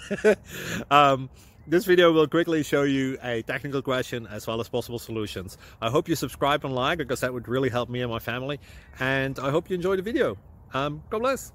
um, this video will quickly show you a technical question as well as possible solutions. I hope you subscribe and like, because that would really help me and my family. And I hope you enjoy the video. God bless.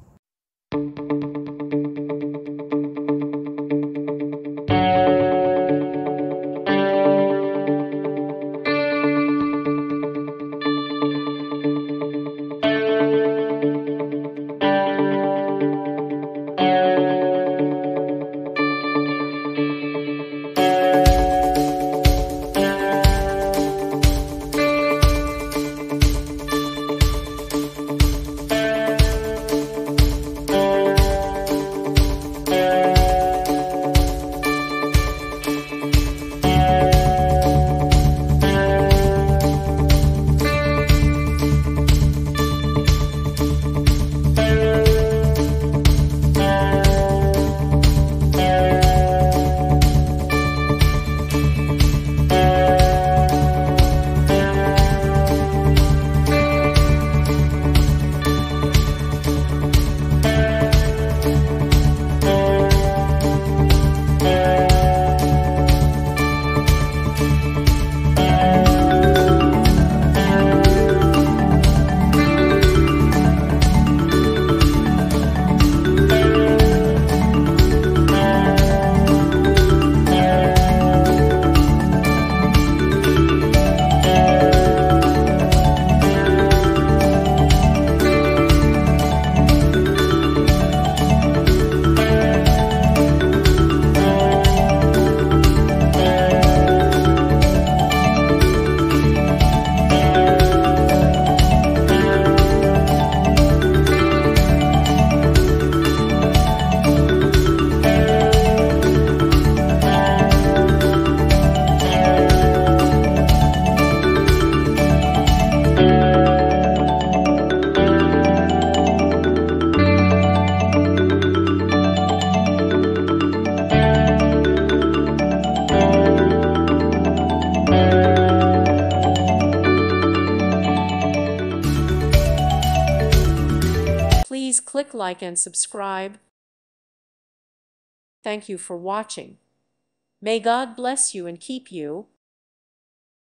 Please click like and subscribe. Thank you for watching. May God bless you and keep you.